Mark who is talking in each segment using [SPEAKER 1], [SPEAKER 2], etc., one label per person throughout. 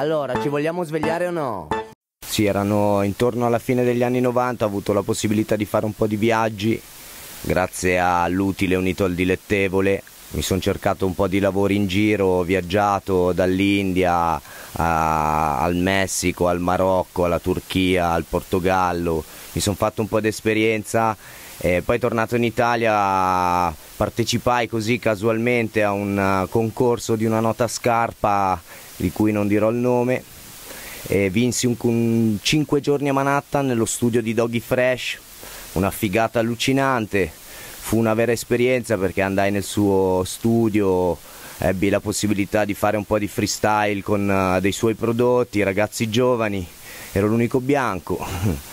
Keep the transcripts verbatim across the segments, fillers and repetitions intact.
[SPEAKER 1] Allora, ci vogliamo svegliare o no? Sì, erano intorno alla fine degli anni novanta, ho avuto la possibilità di fare un po' di viaggi, grazie all'utile unito al dilettevole. Mi sono cercato un po' di lavori in giro, ho viaggiato dall'India al Messico, al Marocco, alla Turchia, al Portogallo, mi sono fatto un po' di esperienza e poi tornato in Italia partecipai così casualmente a un concorso di una nota scarpa di cui non dirò il nome e vinsi un, un cinque giorni a Manhattan nello studio di Doggy Fresh, una figata allucinante. Fu una vera esperienza perché andai nel suo studio, ebbi la possibilità di fare un po' di freestyle con uh, dei suoi prodotti, ragazzi giovani, ero l'unico bianco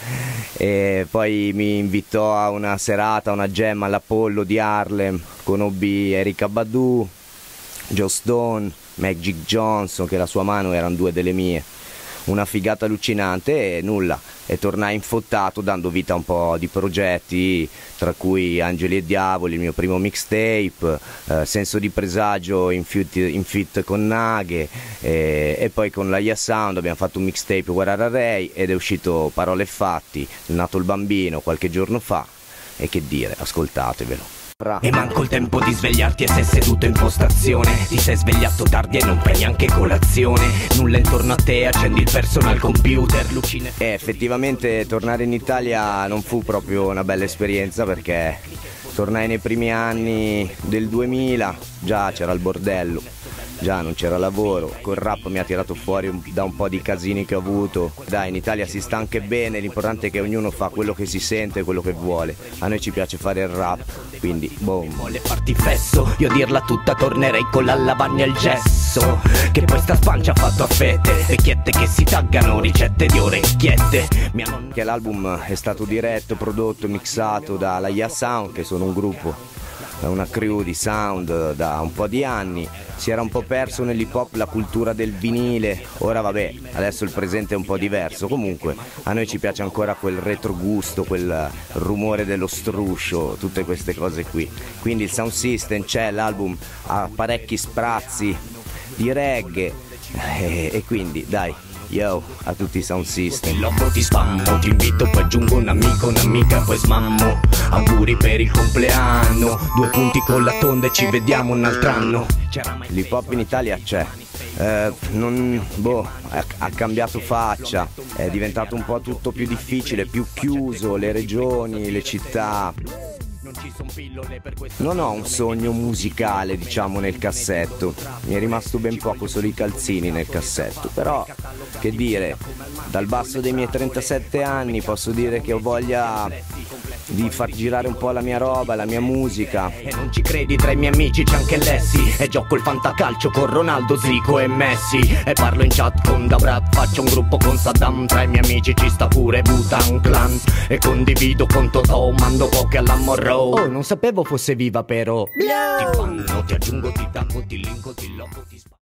[SPEAKER 1] e poi mi invitò a una serata, una jam all'Apollo di Harlem, conobbi Erykah Badu, Joe Stone, Magic Johnson, che la sua mano erano due delle mie. Una figata allucinante e nulla, e tornai infottato dando vita a un po' di progetti, tra cui Angeli e Diavoli, il mio primo mixtape, eh, Senso di Presagio in fit, in fit con Naghe, e, e poi con la Yeah Sound abbiamo fatto un mixtape Guarara Ray ed è uscito Parole e Fatti, nato il bambino qualche giorno fa, e che dire, ascoltatevelo.
[SPEAKER 2] E manco il tempo di svegliarti e sei seduto in postazione. Ti sei svegliato tardi e non fai neanche colazione. Nulla intorno a te, accendi il personal computer, lucine.
[SPEAKER 1] E effettivamente tornare in Italia non fu proprio una bella esperienza perché tornai nei primi anni del duemila, già c'era il bordello, già non c'era lavoro, col rap mi ha tirato fuori un, da un po' di casini che ho avuto. Dai, in Italia si sta anche bene, l'importante è che ognuno fa quello che si sente, quello che vuole. A noi ci piace fare il rap, quindi boom.
[SPEAKER 2] Vuole farti fesso, io dirla tutta tornerei con la lavagna e il gesso. Che poi sta spancia fatto a fette, vecchiette che si taggano ricette di orecchiette. Mia nonna...
[SPEAKER 1] Che l'album è stato diretto, prodotto, mixato dalla Yeah Sound, che sono un gruppo, una crew di sound da un po' di anni. Si era un po' perso nell'hip hop la cultura del vinile, ora vabbè, adesso il presente è un po' diverso, comunque a noi ci piace ancora quel retrogusto, quel rumore dello struscio, tutte queste cose qui. Quindi il sound system c'è, l'album ha parecchi sprazzi di reggae e, e quindi dai, yo, a tutti i sound system.
[SPEAKER 2] Ti loco, ti spammo, ti invito, poi aggiungo un amico, un'amica, poi smammo. Auguri per il compleanno, due punti con la tonda e ci vediamo un altro anno.
[SPEAKER 1] L'hip hop in Italia c'è, eh, non, boh, ha cambiato faccia, è diventato un po' tutto più difficile, più chiuso, le regioni, le città. Non ho un sogno musicale, diciamo, nel cassetto, mi è rimasto ben poco, solo i calzini nel cassetto, però che dire, dal basso dei miei trentasette anni posso dire che ho voglia di far girare un po' la mia roba, la mia musica.
[SPEAKER 2] E non ci credi, tra i miei amici c'è anche Lessi, e gioco il fantacalcio con Ronaldo, Zico e Messi, e parlo in chat con Dabrat, faccio un gruppo con Saddam, tra i miei amici ci sta pure Wu-Tang Clan, e condivido con Totò, mando poche alla Monroe.
[SPEAKER 1] Oh, non sapevo fosse viva però.
[SPEAKER 2] Ti fanno, ti aggiungo, ti taggo, ti linko, ti loco, ti sparo.